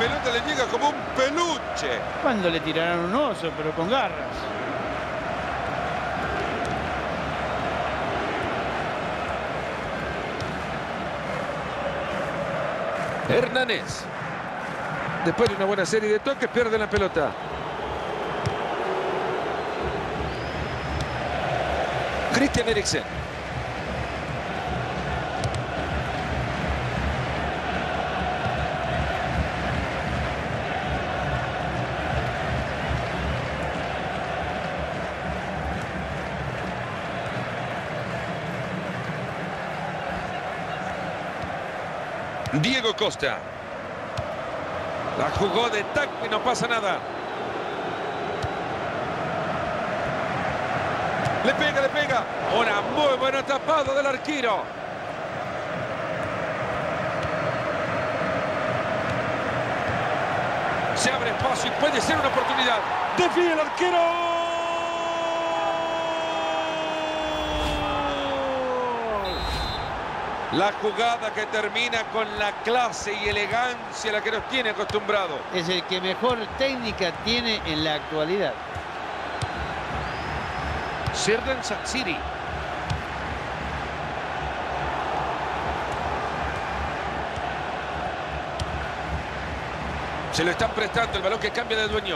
pelota le llega como un peluche. Cuando le tiraron un oso, pero con garras. Hernández. Después de una buena serie de toques, pierde la pelota. Christian Eriksen. Diego Costa. La jugó de taco y no pasa nada. Le pega, le pega. Una muy buena tapada del arquero. Se abre espacio y puede ser una oportunidad. Desvía el arquero. La jugada que termina con la clase y elegancia a la que nos tiene acostumbrado. Es el que mejor técnica tiene en la actualidad. Xherdan Shaqiri. Se lo están prestando, el balón que cambia de dueño.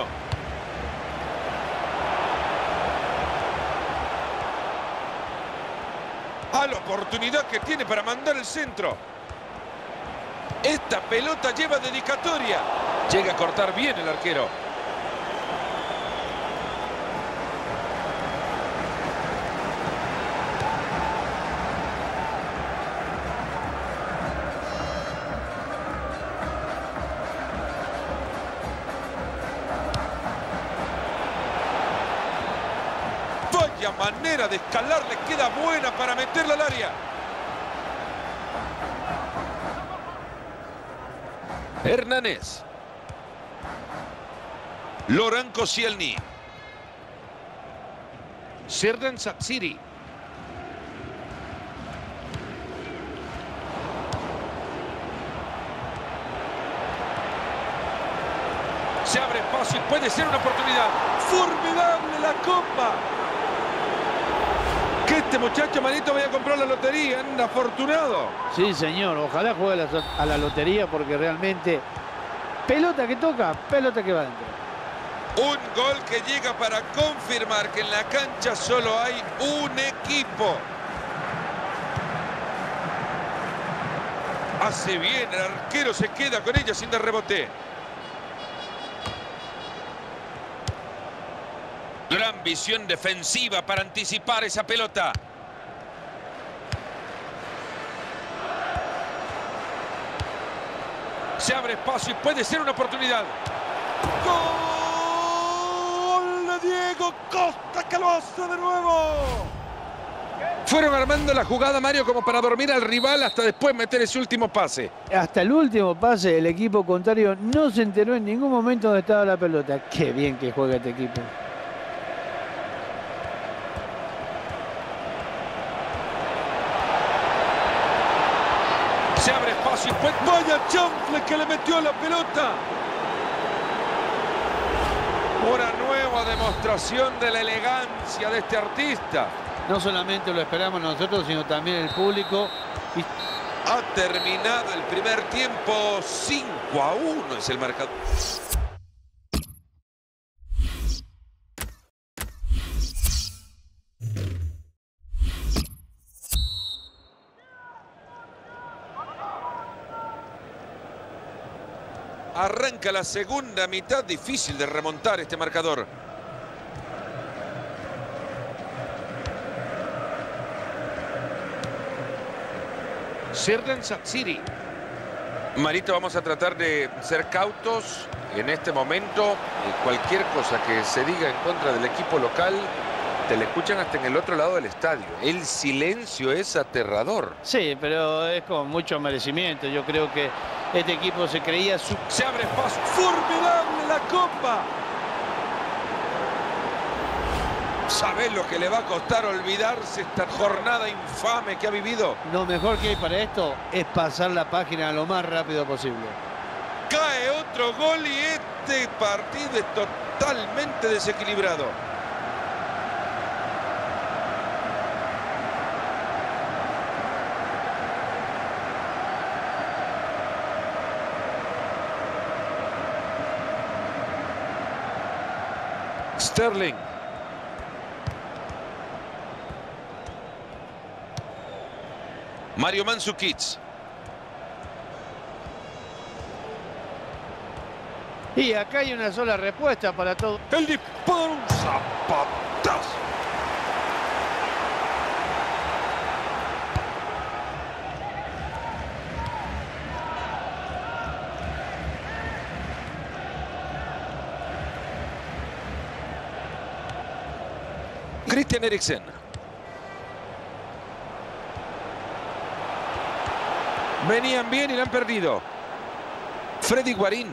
A la oportunidad que tiene para mandar el centro. Esta pelota lleva dedicatoria. Llega a cortar bien el arquero. Vaya manera de escalar, le queda buena para meterla al área. Hernández. Laurent Koscielny. Xherdan Shaqiri. Se abre espacio y puede ser una oportunidad. ¡Formidable la copa! Que este muchacho, manito, vaya a comprar la lotería. Anda afortunado. Sí, señor. Ojalá juegue a la lotería porque realmente pelota que toca, pelota que va adentro. Un gol que llega para confirmar que en la cancha solo hay un equipo. Hace bien, el arquero se queda con ella sin dar rebote. Gran visión defensiva para anticipar esa pelota. Se abre espacio y puede ser una oportunidad. ¡Gol de Diego Costa, que lo hace de nuevo! Fueron armando la jugada, Mario, como para dormir al rival hasta después meter ese último pase. Hasta el último pase, el equipo contrario no se enteró en ningún momento dónde estaba la pelota. Qué bien que juega este equipo. Se abre espacio y pues vaya chanfle que le metió la pelota. Una nueva demostración de la elegancia de este artista. No solamente lo esperamos nosotros, sino también el público. Ha terminado el primer tiempo. 5-1 es el marcador. Arranca la segunda mitad, difícil de remontar este marcador. Xherdan Shaqiri. Marito, vamos a tratar de ser cautos en este momento. Cualquier cosa que se diga en contra del equipo local, te la escuchan hasta en el otro lado del estadio. El silencio es aterrador. Sí, pero es con mucho merecimiento. Yo creo que este equipo se creía su... Se abre espacio. ¡Formidable la copa! ¿Sabés lo que le va a costar olvidarse esta jornada infame que ha vivido? Lo mejor que hay para esto es pasar la página lo más rápido posible. Cae otro gol y este partido es totalmente desequilibrado. Sterling. Mario Mandžukić. Y acá hay una sola respuesta para todo. El disparo, un zapatazo. Christian Eriksen. Venían bien y la han perdido. Freddy Guarín.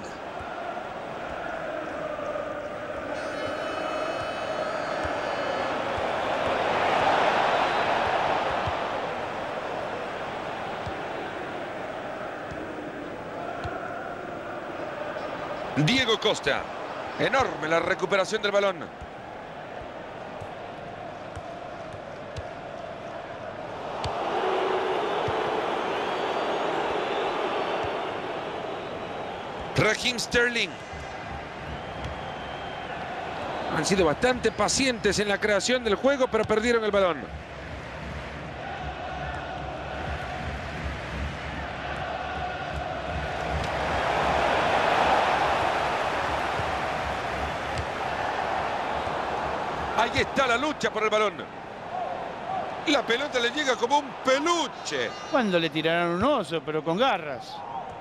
Diego Costa. Enorme la recuperación del balón. Raheem Sterling. Han sido bastante pacientes en la creación del juego, pero perdieron el balón. Ahí está la lucha por el balón. La pelota le llega como un peluche. Cuando le tiraron un oso, pero con garras.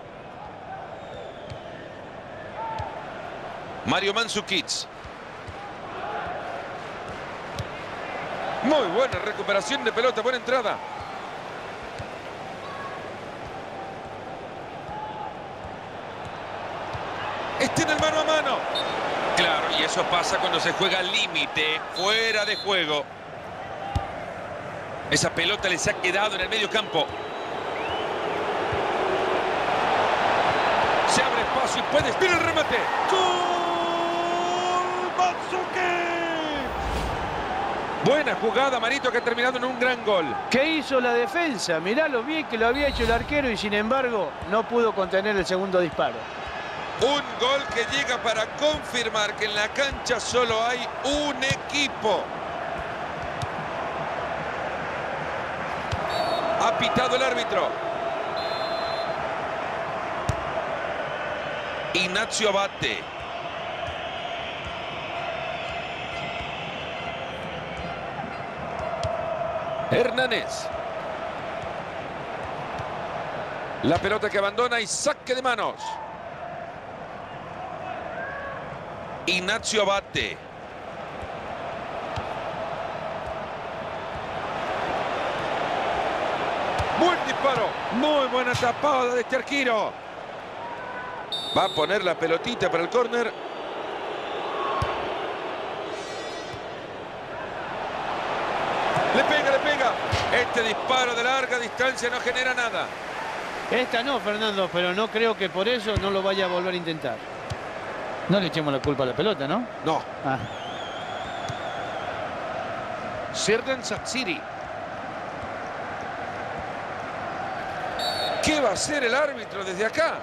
Mario Mandžukić. Muy buena recuperación de pelota, buena entrada. Está en el mano a mano. Claro, y eso pasa cuando se juega al límite, fuera de juego. Esa pelota les ha quedado en el medio campo. Se abre espacio y puede estirar el remate. ¡Gol! Buena jugada, Marito, que ha terminado en un gran gol. ¿Qué hizo la defensa? Mirá lo bien que lo había hecho el arquero y sin embargo no pudo contener el segundo disparo. Un gol que llega para confirmar que en la cancha solo hay un equipo. Ha pitado el árbitro. Ignacio Abate. Hernández. La pelota que abandona y saque de manos. Ignacio Abate. Buen disparo. Muy buena tapada de este arquero. Va a poner la pelotita para el córner. Le pega, le pega. Este disparo de larga distancia no genera nada. Esta no, Fernando, pero no creo que por eso no lo vaya a volver a intentar. No le echemos la culpa a la pelota, ¿no? No. Ah. Xherdan Shaqiri. ¿Qué va a hacer el árbitro desde acá?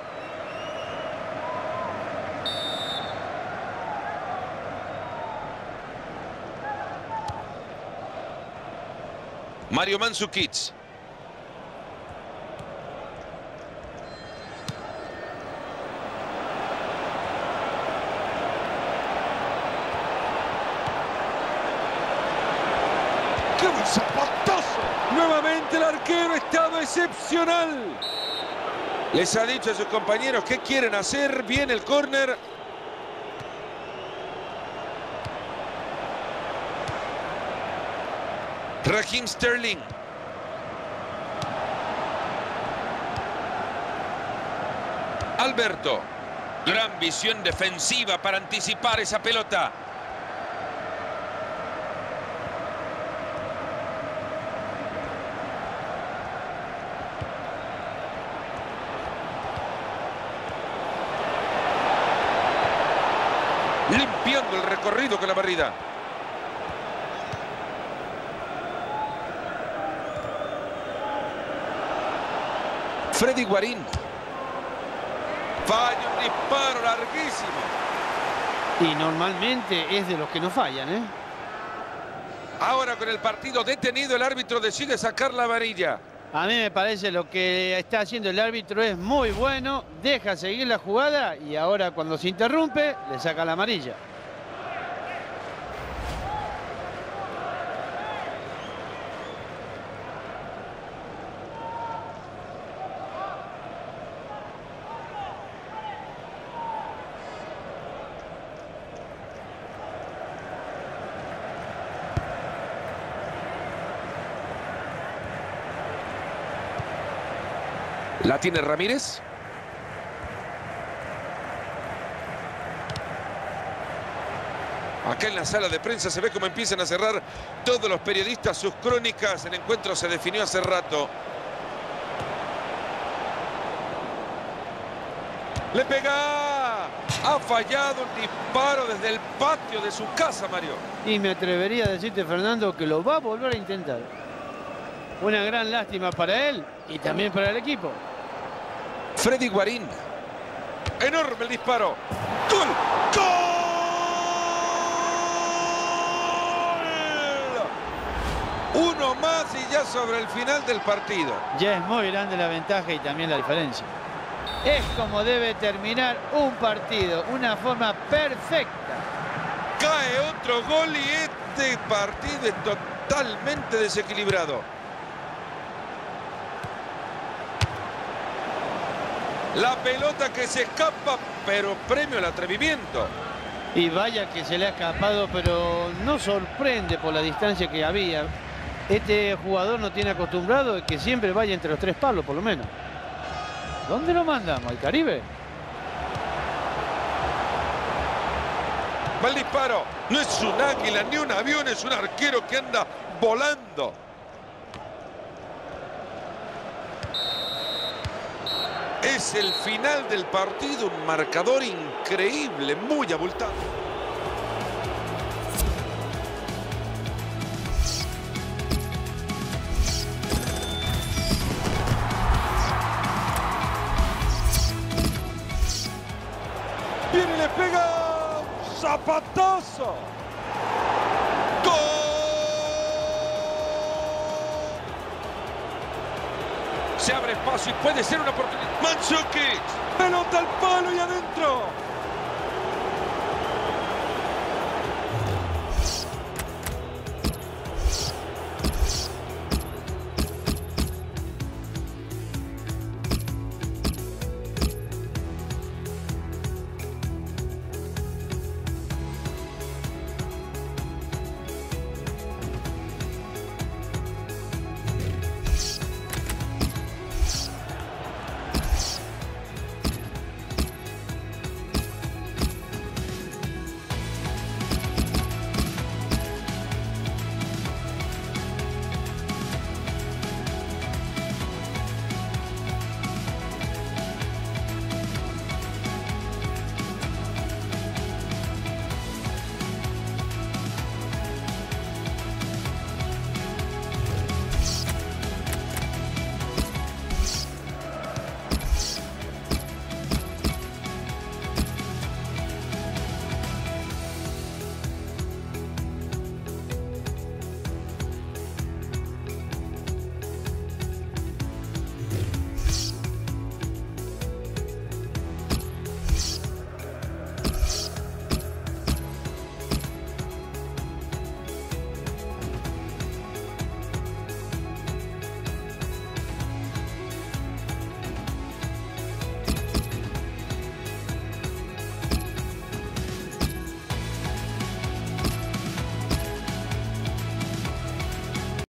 Mario Mandžukić. ¡Qué buen zapatazo! Nuevamente el arquero ha estado excepcional. Les ha dicho a sus compañeros qué quieren hacer. Viene el córner. Raheem Sterling. Alberto. Gran visión defensiva para anticipar esa pelota. limpiando el recorrido con la barrida. Freddy Guarín. Falla un disparo larguísimo. Y normalmente es de los que no fallan, ¿eh? Ahora con el partido detenido, el árbitro decide sacar la amarilla. A mí me parece lo que está haciendo el árbitro es muy bueno. Deja seguir la jugada y ahora cuando se interrumpe le saca la amarilla. La tiene Ramírez. Acá en la sala de prensa se ve cómo empiezan a cerrar todos los periodistas sus crónicas. El encuentro se definió hace rato. ¡Le pega! Ha fallado un disparo desde el patio de su casa, Mario. Y me atrevería a decirte, Fernando, que lo va a volver a intentar. Una gran lástima para él y también para el equipo. Freddy Guarín. Enorme el disparo. ¡Gol! ¡Gol! Uno más y ya sobre el final del partido. Ya es muy grande la ventaja y también la diferencia. Es como debe terminar un partido, una forma perfecta. Cae otro gol y este partido es totalmente desequilibrado. La pelota que se escapa, pero premio al atrevimiento. Y vaya que se le ha escapado, pero no sorprende por la distancia que había. Este jugador no tiene acostumbrado de que siempre vaya entre los tres palos, por lo menos. ¿Dónde lo mandamos? ¿Al Caribe? Va el disparo. No es un águila ni un avión, es un arquero que anda volando. Es el final del partido, un marcador increíble, muy abultado. Viene y le pega. ¡Zapatazo! ¡Gol! Se abre espacio y puede ser una oportunidad. Mandzukic. Pelota al palo y adentro.